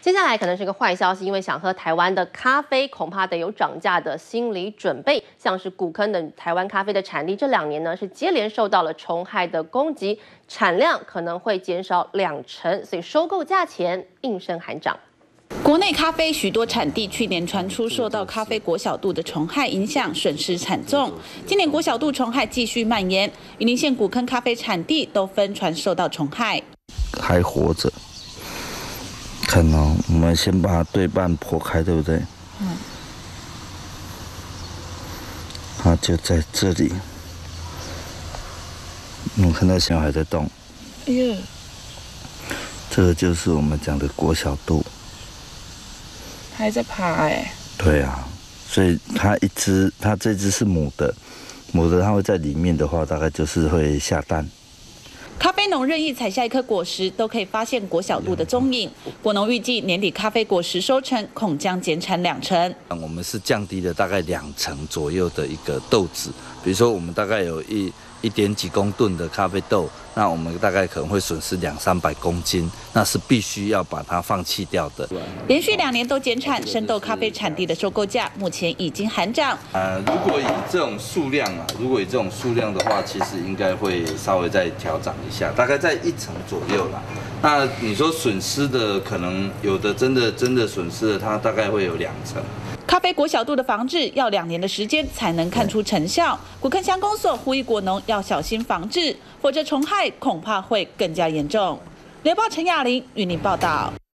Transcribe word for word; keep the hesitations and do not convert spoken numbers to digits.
接下来可能是个坏消息，因为想喝台湾的咖啡，恐怕得有涨价的心理准备。像是古坑等台湾咖啡的产地，这两年呢是接连受到了虫害的攻击，产量可能会减少两成，所以收购价钱应声喊涨。 国内咖啡许多产地去年传出受到咖啡果小蠹的虫害影响，损失惨重。今年果小蠹虫害继续蔓延，云林县古坑咖啡产地都分传受到虫害。 还活着，看哦，我们先把对半剖开，对不对？嗯。它就在这里，你看到小孩在动。哎呀，这个就是我们讲的果小蠹。 还在爬哎、欸， 对啊，所以它一只，它这只是母的，母的它会在里面的话，大概就是会下蛋。 咖啡农任意采下一颗果实，都可以发现果小蠹的踪影。果农预计年底咖啡果实收成恐将减产两成。 我们是降低了大概两成左右的一个豆子，比如说我们大概有一。 一点几公吨的咖啡豆，那我们大概可能会损失两三百公斤，那是必须要把它放弃掉的。 连续两年都减产，生豆咖啡产地的收购价目前已经喊涨。 呃，如果以这种数量啊，如果以这种数量的话，其实应该会稍微再调涨一下，大概在一成左右啦。那你说损失的，可能有的真的真的损失了，它大概会有两成。 咖啡果小蠹的防治要两年的时间才能看出成效。古坑乡公所呼吁果农要小心防治，否则虫害恐怕会更加严重。联报陈雅玲与您报道。